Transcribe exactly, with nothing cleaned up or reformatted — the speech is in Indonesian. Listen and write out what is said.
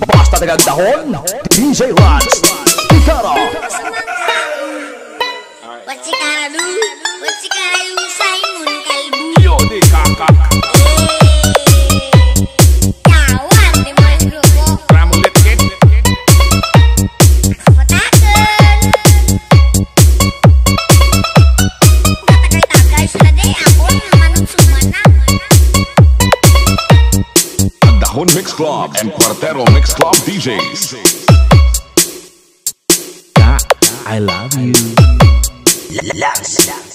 Basta nagagdahon, D J Lance, Ikara. What you gotta do? What you gotta do? Simon Kalbu. Yo di kakak. Kawan di main grupo. Kamu lihat kid. Patakan. Tagay-tagay sila di ako manong sumana. Dahon Mix Club and Cuartero Mix Club D Js. I love you. Love, love.